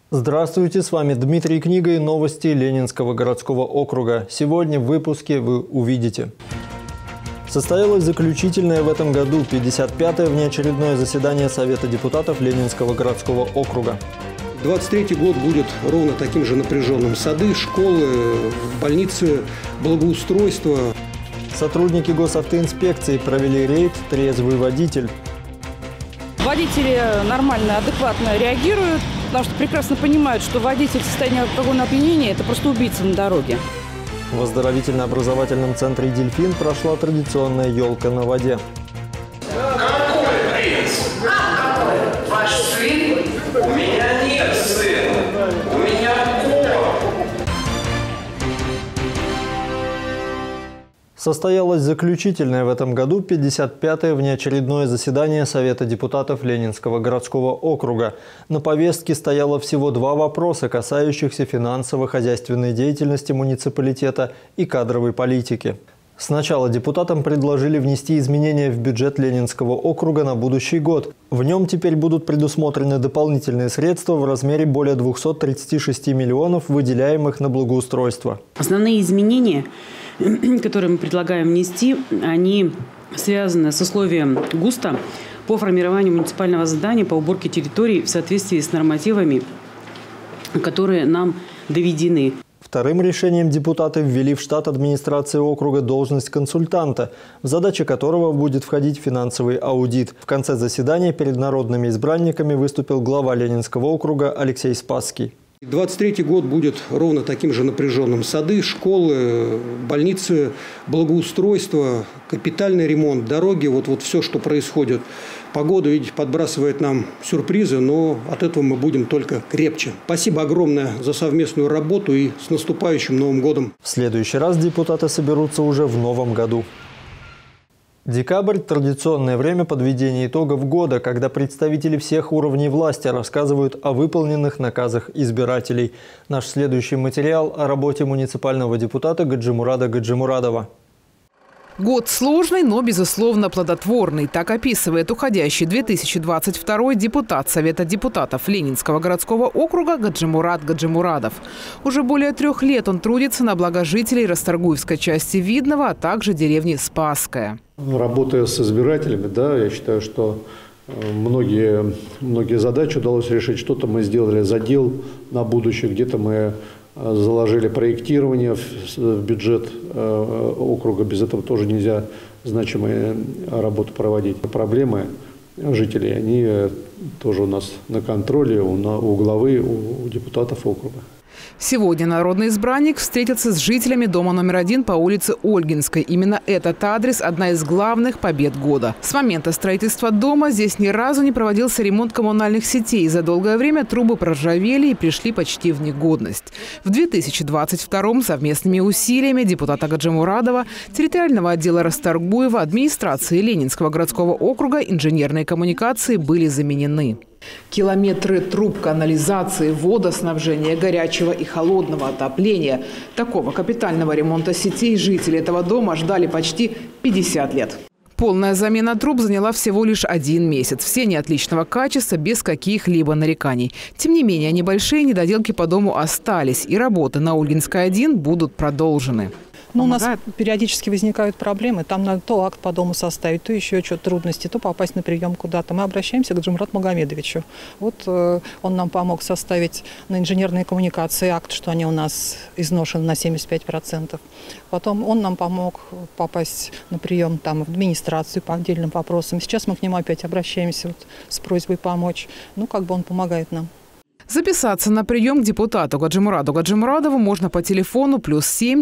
Здравствуйте, с вами Дмитрий Книга и новости Ленинского городского округа. Сегодня в выпуске вы увидите. Состоялось заключительное в этом году 55-е внеочередное заседание Совета депутатов Ленинского городского округа. 23-й год будет ровно таким же напряженным. Сады, школы, больницы, благоустройство. Сотрудники госавтоинспекции провели рейд «Трезвый водитель». Водители нормально, адекватно реагируют, потому что прекрасно понимают, что водитель в состоянии алкогольного опьянения – это просто убийца на дороге. В оздоровительно-образовательном центре «Дельфин» прошла традиционная елка на воде. Какой принц? Ваш сын? У меня нет сына. У меня кот. Состоялось заключительное в этом году 55-е внеочередное заседание Совета депутатов Ленинского городского округа. На повестке стояло всего два вопроса, касающихся финансово-хозяйственной деятельности муниципалитета и кадровой политики. Сначала депутатам предложили внести изменения в бюджет Ленинского округа на будущий год. В нем теперь будут предусмотрены дополнительные средства в размере более 236 миллионов, выделяемых на благоустройство. Основные изменения, которые мы предлагаем внести, они связаны с условием ГУСТа по формированию муниципального задания по уборке территорий в соответствии с нормативами, которые нам доведены. Вторым решением депутаты ввели в штат администрации округа должность консультанта, в задачи которого будет входить финансовый аудит. В конце заседания перед народными избранниками выступил глава Ленинского округа Алексей Спасский. 23-й год будет ровно таким же напряженным. Сады, школы, больницы, благоустройство, капитальный ремонт, дороги, вот все, что происходит. Погода, видите, подбрасывает нам сюрпризы, но от этого мы будем только крепче. Спасибо огромное за совместную работу и с наступающим Новым годом. В следующий раз депутаты соберутся уже в новом году. Декабрь – традиционное время подведения итогов года, когда представители всех уровней власти рассказывают о выполненных наказах избирателей. Наш следующий материал о работе муниципального депутата Гаджимурада Гаджимурадова. Год сложный, но, безусловно, плодотворный. Так описывает уходящий 2022 депутат Совета депутатов Ленинского городского округа Гаджимурад Гаджимурадов. Уже более 3 лет он трудится на благо жителей Расторгуевской части Видного, а также деревни Спасская. Работая с избирателями, я считаю, что многие задачи удалось решить. Что-то мы сделали задел на будущее, где-то мы заложили проектирование в бюджет округа. Без этого тоже нельзя значимые работы проводить. Проблемы жителей, они тоже у нас на контроле, у главы, у депутатов округа. Сегодня народный избранник встретится с жителями дома номер 1 по улице Ольгинской. Именно этот адрес – одна из главных побед года. С момента строительства дома здесь ни разу не проводился ремонт коммунальных сетей. За долгое время трубы проржавели и пришли почти в негодность. В 2022-м совместными усилиями депутата Гаджимурадова, территориального отдела Расторгуева, администрации Ленинского городского округа инженерные коммуникации были заменены. Километры труб канализации, водоснабжения, горячего и холодного отопления. Такого капитального ремонта сетей жители этого дома ждали почти 50 лет. Полная замена труб заняла всего лишь 1 месяц. Все не отличного качества, без каких-либо нареканий. Тем не менее, небольшие недоделки по дому остались, и работы на Ольгинской 1 будут продолжены. У нас периодически возникают проблемы. Там надо то акт по дому составить, то еще что-то трудности, то попасть на прием куда-то. Мы обращаемся к Гаджимураду Магомедовичу. Он нам помог составить на инженерные коммуникации акт, что они у нас изношены на 75%. Потом он нам помог попасть на прием в администрацию по отдельным вопросам. Сейчас мы к нему опять обращаемся с просьбой помочь. Он помогает нам. Записаться на прием к депутату Гаджимураду Гаджимурадову можно по телефону +7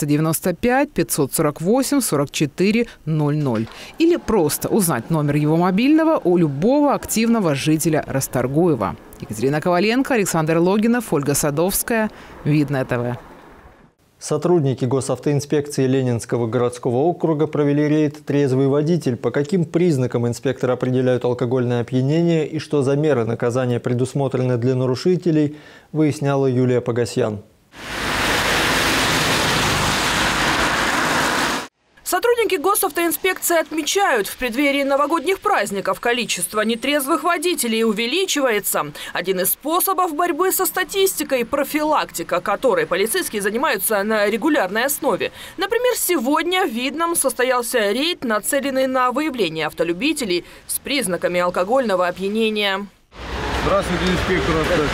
495 548 44 00 или просто узнать номер его мобильного у любого активного жителя Расторгуева. Екатерина Коваленко, Александр Логинов, Ольга Садовская. Видное ТВ. Сотрудники госавтоинспекции Ленинского городского округа провели рейд «Трезвый водитель». По каким признакам инспекторы определяют алкогольное опьянение и что за меры наказания предусмотрены для нарушителей, выясняла Юлия Погосян. Сотрудники госавтоинспекции инспекции отмечают, в преддверии новогодних праздников количество нетрезвых водителей увеличивается. Один из способов борьбы со статистикой – профилактика, которой полицейские занимаются на регулярной основе. Например, сегодня в Видном состоялся рейд, нацеленный на выявление автолюбителей с признаками алкогольного опьянения. Здравствуйте, инспектор.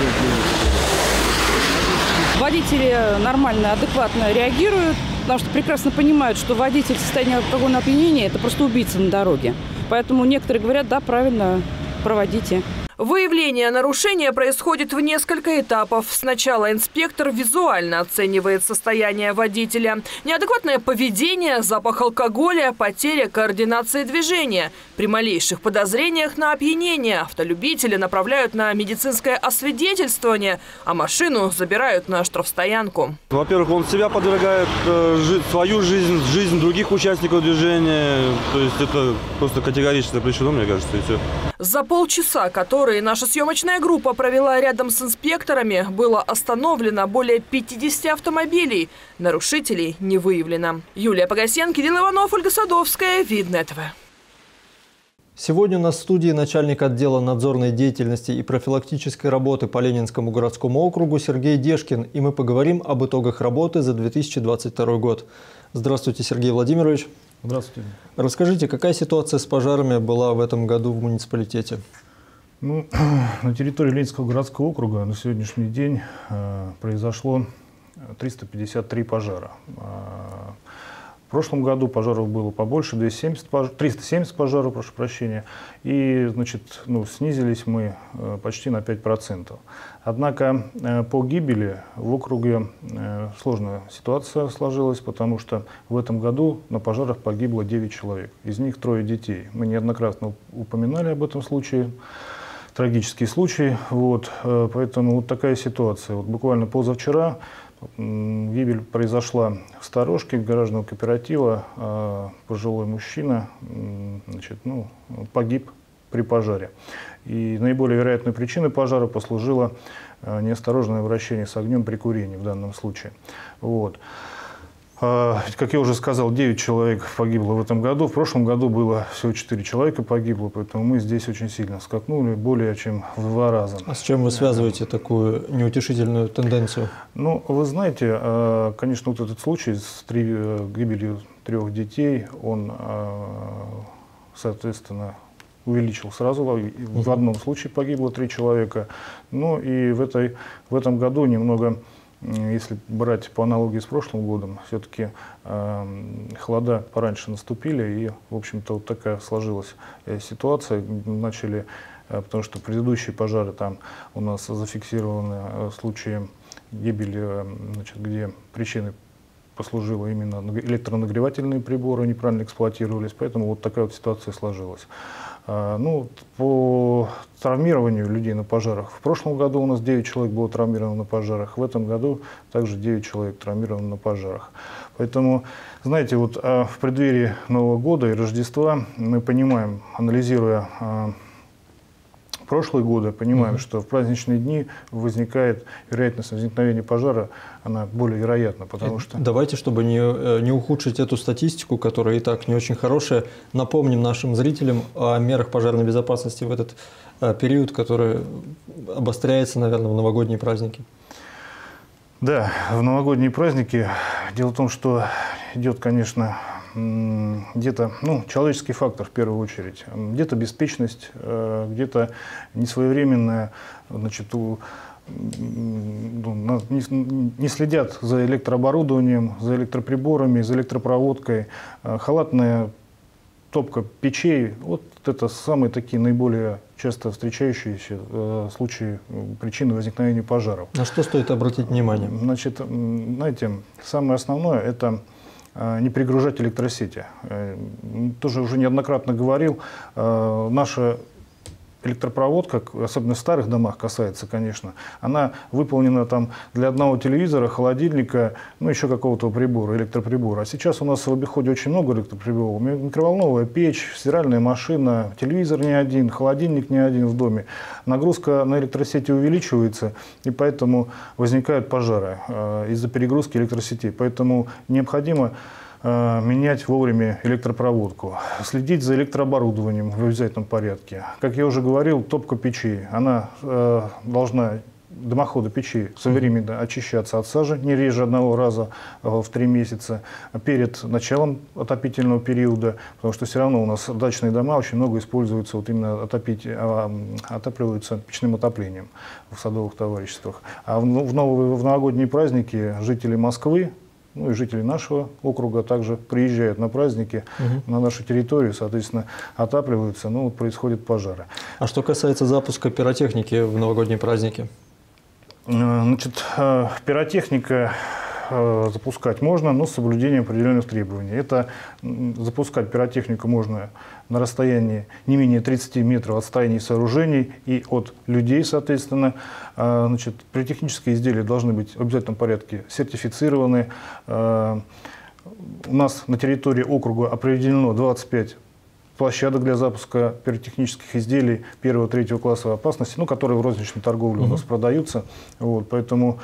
Водители нормально, адекватно реагируют, потому что прекрасно понимают, что водитель в состоянии алкогольного опьянения – это просто убийца на дороге. Поэтому некоторые говорят, да, правильно, проводите. Выявление нарушения происходит в несколько этапов. Сначала инспектор визуально оценивает состояние водителя. Неадекватное поведение, запах алкоголя, потеря координации движения. При малейших подозрениях на опьянение автолюбителя направляют на медицинское освидетельствование, а машину забирают на штрафстоянку. Во-первых, он себя подвергает, свою жизнь, жизнь других участников движения. То есть это просто категорически запрещено, мне кажется, и все. За полчаса, которые наша съемочная группа провела рядом с инспекторами, было остановлено более 50 автомобилей. Нарушителей не выявлено. Юлия Погосян, Кирилл Иванов, Ольга Садовская, Видное ТВ. Сегодня у нас в студии начальник отдела надзорной деятельности и профилактической работы по Ленинскому городскому округу Сергей Дешкин. И мы поговорим об итогах работы за 2022 год. Здравствуйте, Сергей Владимирович. Здравствуйте. Расскажите, какая ситуация с пожарами была в этом году в муниципалитете? Ну, на территории Ленинского городского округа на сегодняшний день произошло 353 пожара. В прошлом году пожаров было побольше, 370 пожаров, прошу прощения, и, значит, снизились мы почти на 5%. Однако по гибели в округе сложная ситуация сложилась, потому что в этом году на пожарах погибло 9 человек, из них 3 детей. Мы неоднократно упоминали об этом случае, трагический случай, поэтому вот такая ситуация. Вот буквально позавчера гибель произошла в сторожке гаражного кооператива. Пожилой мужчина, значит, погиб при пожаре. И наиболее вероятной причиной пожара послужило неосторожное обращение с огнем при курении в данном случае. Как я уже сказал, 9 человек погибло в этом году. В прошлом году было всего 4 человека погибло, поэтому мы здесь очень сильно скакнули, более чем в 2 раза. А с чем вы связываете такую неутешительную тенденцию? Ну, вы знаете, конечно, вот этот случай с гибелью 3 детей, он, соответственно, увеличил сразу. В одном случае погибло 3 человека. Ну и в этом году немного... Если брать по аналогии с прошлым годом, все-таки холода пораньше наступили, и, в общем-то, вот такая сложилась ситуация. Начали, потому что предыдущие пожары, там у нас зафиксированы случаи гибели, значит, где причиной послужило именно электронагревательные приборы, неправильно эксплуатировались, поэтому вот такая вот ситуация сложилась. Ну, по травмированию людей на пожарах. В прошлом году у нас 9 человек было травмировано на пожарах. В этом году также 9 человек травмировано на пожарах. Поэтому, знаете, вот в преддверии Нового года и Рождества мы понимаем, анализируя прошлые годы, понимаем, что в праздничные дни возникает вероятность возникновения пожара, она более вероятна, потому что... Давайте, чтобы не ухудшить эту статистику, которая и так не очень хорошая, напомним нашим зрителям о мерах пожарной безопасности в этот период, который обостряется, наверное, в новогодние праздники. Да, в новогодние праздники. Дело в том, что идет, конечно, где-то, человеческий фактор в первую очередь, где-то беспечность, где-то несвоевременная, значит, не следят за электрооборудованием, за электроприборами, за электропроводкой, халатная топка печей. Вот это самые такие наиболее часто встречающиеся случаи причины возникновения пожаров. На что стоит обратить внимание? Значит, знаете, самое основное – это не перегружать электросети. Тоже уже неоднократно говорил, наша электропроводка, особенно в старых домах касается, конечно, она выполнена там для одного телевизора, холодильника, еще какого-то прибора, электроприбора. А сейчас у нас в обиходе очень много электроприборов. Микроволновая печь, стиральная машина, телевизор не один, холодильник не один в доме. Нагрузка на электросети увеличивается, и поэтому возникают пожары из-за перегрузки электросетей. Поэтому необходимо менять вовремя электропроводку, следить за электрооборудованием в обязательном порядке. Как я уже говорил, топка печи, она должна, дымоходы печи своевременно очищаться от сажи не реже одного раза в 3 месяца перед началом отопительного периода, потому что все равно у нас дачные дома очень много используются вот именно отапливаются печным отоплением в садовых товариществах. А в новогодние праздники жители Москвы, ну и жители нашего округа также приезжают на праздники на нашу территорию, соответственно, отапливаются, но вот происходят пожары. А что касается запуска пиротехники в новогодние праздники? Значит, пиротехника запускать можно, но с соблюдением определенных требований. Это запускать пиротехнику можно на расстоянии не менее 30 метров от зданий и сооружений и от людей, соответственно. Значит, пиротехнические изделия должны быть в обязательном порядке сертифицированы. У нас на территории округа определено 25 площадок для запуска пиротехнических изделий 1-3 класса опасности, ну, которые в розничной торговле у нас продаются. Вот, поэтому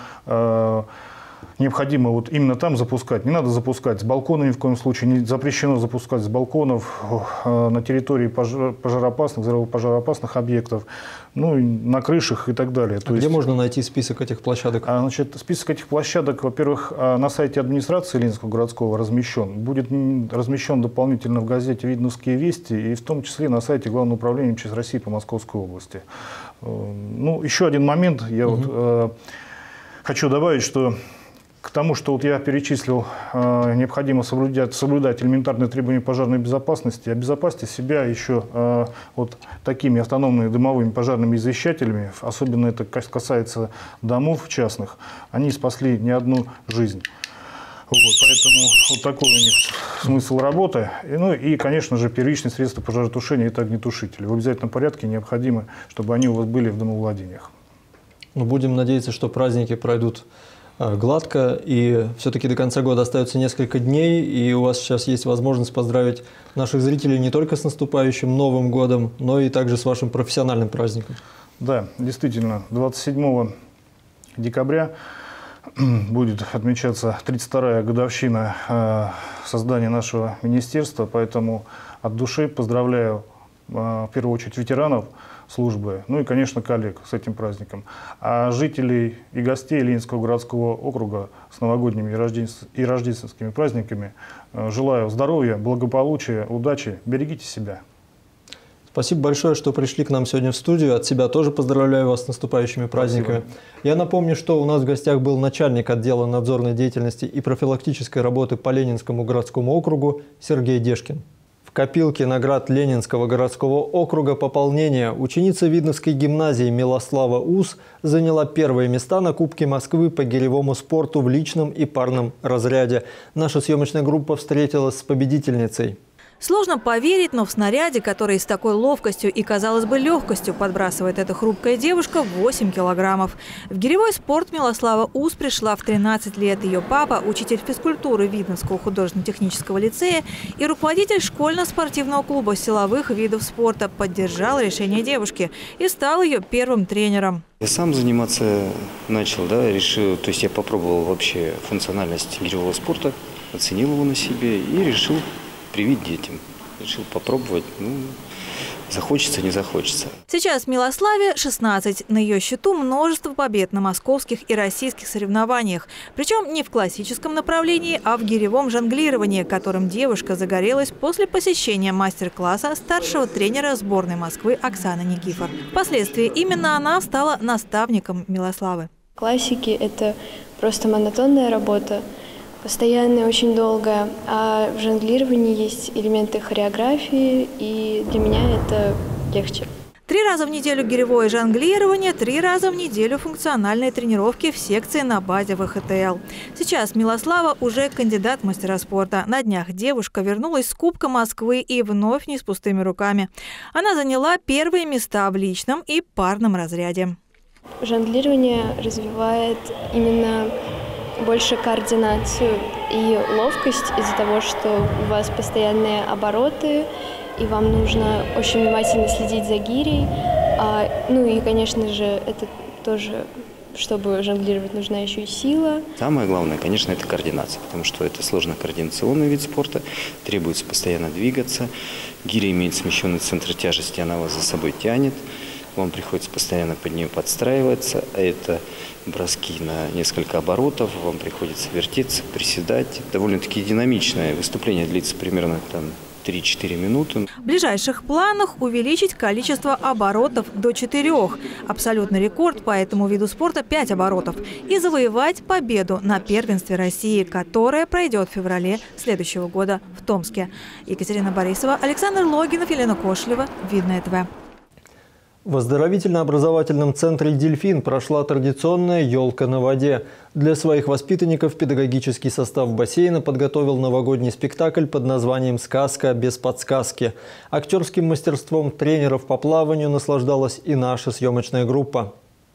необходимо вот именно там запускать. Не надо запускать с балкона ни в коем случае. Не запрещено запускать с балконов на территории пожароопасных, взрывопожароопасных объектов, ну, на крышах и так далее. А где можно найти список этих площадок? Значит, список этих площадок, во-первых, на сайте администрации Ленинского городского размещен. Будет размещен дополнительно в газете «Видновские вести» и в том числе на сайте Главного управления МЧС России по Московской области. Ну, еще один момент. Я вот хочу добавить, что к тому, что вот я перечислил, необходимо соблюдать элементарные требования пожарной безопасности, обезопасьте себя еще вот такими автономными дымовыми пожарными извещателями, особенно это касается домов частных, они спасли не одну жизнь. Вот, поэтому вот такой у них смысл работы. Ну и, конечно же, первичные средства пожаротушения – это огнетушители. В обязательном порядке необходимо, чтобы они у вас были в домовладениях. Ну, будем надеяться, что праздники пройдут гладко, и все-таки до конца года остается несколько дней, и у вас сейчас есть возможность поздравить наших зрителей не только с наступающим Новым годом, но и также с вашим профессиональным праздником. Да, действительно, 27 декабря будет отмечаться 32-я годовщина создания нашего министерства, поэтому от души поздравляю в первую очередь ветеранов службы, ну и, конечно, коллег с этим праздником. А жителей и гостей Ленинского городского округа с новогодними и рождественскими праздниками желаю здоровья, благополучия, удачи. Берегите себя. Спасибо большое, что пришли к нам сегодня в студию. От себя тоже поздравляю вас с наступающими праздниками. Спасибо. Я напомню, что у нас в гостях был начальник отдела надзорной деятельности и профилактической работы по Ленинскому городскому округу Сергей Дешкин. В копилке наград Ленинского городского округа пополнения ученица Видновской гимназии Милослава Ус заняла первые места на Кубке Москвы по гиревому спорту в личном и парном разряде. Наша съемочная группа встретилась с победительницей. Сложно поверить, но в снаряде, который с такой ловкостью и, казалось бы, легкостью подбрасывает эта хрупкая девушка, 8 килограммов. В гиревой спорт Милослава Ус пришла в 13 лет. Ее папа, учитель физкультуры Видновского художественно-технического лицея и руководитель школьно-спортивного клуба силовых видов спорта, поддержал решение девушки и стал ее первым тренером. Я сам заниматься начал, да, решил, то есть я попробовал вообще функциональность гиревого спорта, оценил его на себе и решил привить детям. Решил попробовать, ну, захочется, не захочется. Сейчас Милославе 16. На ее счету множество побед на московских и российских соревнованиях. Причем не в классическом направлении, а в гиревом жонглировании, которым девушка загорелась после посещения мастер-класса старшего тренера сборной Москвы Оксаны Никифор. Впоследствии именно она стала наставником Милославы. Классики – это просто монотонная работа, постоянная, очень долгая, а в жонглировании есть элементы хореографии, и для меня это легче. 3 раза в неделю гиревое жонглирование, 3 раза в неделю функциональные тренировки в секции на базе ВХТЛ. Сейчас Милослава уже кандидат в мастера спорта. На днях девушка вернулась с Кубка Москвы и вновь не с пустыми руками. Она заняла первые места в личном и парном разряде. Жонглирование развивает именно больше координацию и ловкость из-за того, что у вас постоянные обороты, и вам нужно очень внимательно следить за гирей. Ну и, конечно же, это тоже чтобы жонглировать, нужна еще и сила. Самое главное, конечно, это координация, потому что это сложно-координационный вид спорта, требуется постоянно двигаться. Гиря имеет смещенный центр тяжести, она вас за собой тянет. Вам приходится постоянно под нее подстраиваться, а это броски на несколько оборотов, вам приходится вертеться, приседать. Довольно-таки динамичное выступление, длится примерно 3-4 минуты. В ближайших планах увеличить количество оборотов до 4. Абсолютный рекорд по этому виду спорта 5 оборотов. И завоевать победу на первенстве России, которое пройдет в феврале следующего года в Томске. Екатерина Борисова, Александр Логинов, Елена Кошелева. Видное ТВ. В оздоровительно-образовательном центре «Дельфин» прошла традиционная елка на воде. Для своих воспитанников педагогический состав бассейна подготовил новогодний спектакль под названием «Сказка без подсказки». Актерским мастерством тренеров по плаванию наслаждалась и наша съемочная группа.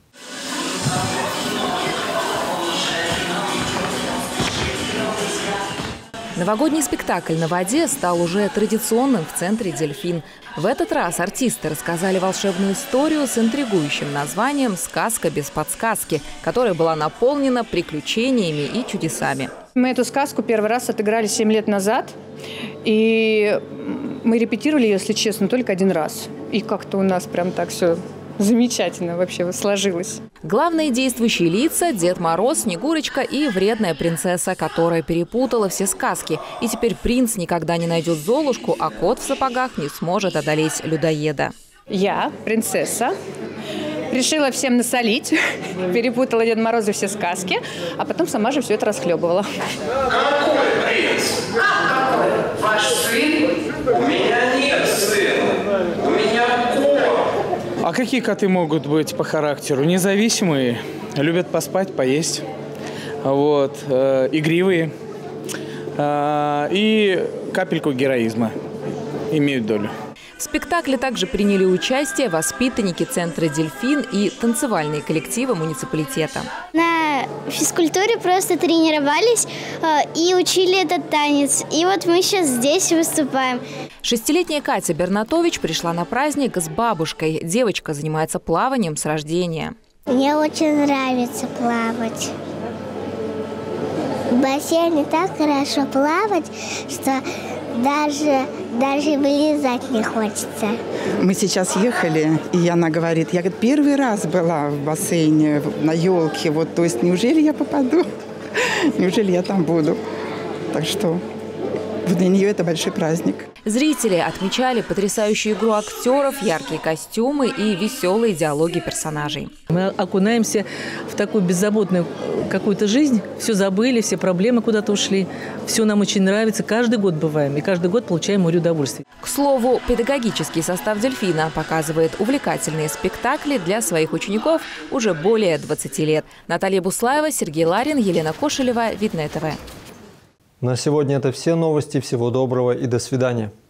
Новогодний спектакль на воде стал уже традиционным в центре «Дельфин». В этот раз артисты рассказали волшебную историю с интригующим названием «Сказка без подсказки», которая была наполнена приключениями и чудесами. Мы эту сказку первый раз отыграли 7 лет назад. И мы репетировали, если честно, только один раз. И как-то у нас прям так все замечательно вообще сложилось. Главные действующие лица – Дед Мороз, Снегурочка и вредная принцесса, которая перепутала все сказки. И теперь принц никогда не найдет Золушку, а кот в сапогах не сможет одолеть людоеда. Я, принцесса, решила всем насолить, перепутала Деда Мороза все сказки, а потом сама же все это расхлебывала. Какой принц? Какой? Ваш сын? У меня нет сына. У меня кот. А какие коты могут быть по характеру? Независимые, любят поспать, поесть, вот, игривые и капельку героизма имеют долю. В спектакле также приняли участие воспитанники центра «Дельфин» и танцевальные коллективы муниципалитета. На физкультуре просто тренировались и учили этот танец. И вот мы сейчас здесь выступаем. 6-летняя Катя Бернатович пришла на праздник с бабушкой. Девочка занимается плаванием с рождения. Мне очень нравится плавать. В бассейне так хорошо плавать, что даже вылезать не хочется. Мы сейчас ехали, и она говорит, я первый раз была в бассейне на елке, вот, то есть неужели я попаду, неужели я там буду, так что для нее это большой праздник. Зрители отмечали потрясающую игру актеров, яркие костюмы и веселые диалоги персонажей. Мы окунаемся в такую беззаботную какую-то жизнь, все забыли, все проблемы куда-то ушли, все нам очень нравится, каждый год бываем и каждый год получаем море удовольствия. К слову, педагогический состав «Дельфина» показывает увлекательные спектакли для своих учеников уже более 20 лет. Наталья Буслаева, Сергей Ларин, Елена Кошелева. Видное ТВ. На сегодня это все новости. Всего доброго и до свидания.